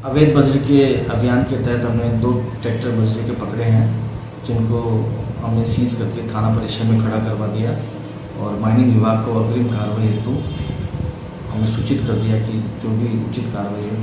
अवैध बजरी के अभियान के तहत हमने 2 ट्रैक्टर बजरी के पकड़े हैं, जिनको हमने सीज करके थाना परिसर में खड़ा करवा दिया और माइनिंग विभाग को अग्रिम कार्रवाई हेतु हमें सूचित कर दिया कि जो भी उचित कार्रवाई